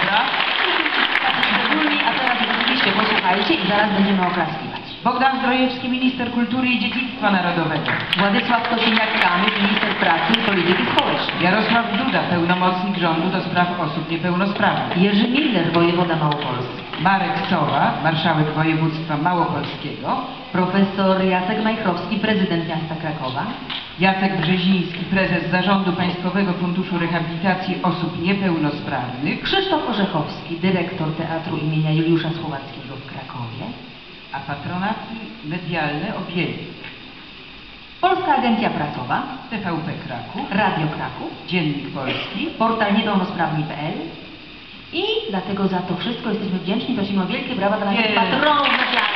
Dobra. Szczególni, a teraz rzeczywiście posłuchajcie i zaraz będziemy oklaskiwać. Bogdan Zdrojewski, minister kultury i dziedzictwa narodowego. Władysław Kosiniak-Kamysz, minister pracy i polityki społecznej. Jarosław Duda, pełnomocnik rządu do spraw osób niepełnosprawnych. Jerzy Miller, wojewoda małopolski. Marek Sowa, marszałek województwa małopolskiego. Profesor Jacek Majchrowski, prezydent miasta Krakowa. Jacek Brzeziński, prezes Zarządu Państwowego Funduszu Rehabilitacji Osób Niepełnosprawnych. Krzysztof Orzechowski, dyrektor Teatru imienia Juliusza Słowackiego w Krakowie. A patronaty medialne objęli Polska Agencja Prasowa, TVP Kraków, Radio Kraków, Dziennik Polski, portal niepełnosprawni.pl i dlatego za to wszystko jesteśmy wdzięczni. Prosimy o wielkie brawa dla naszych patronów medialnych.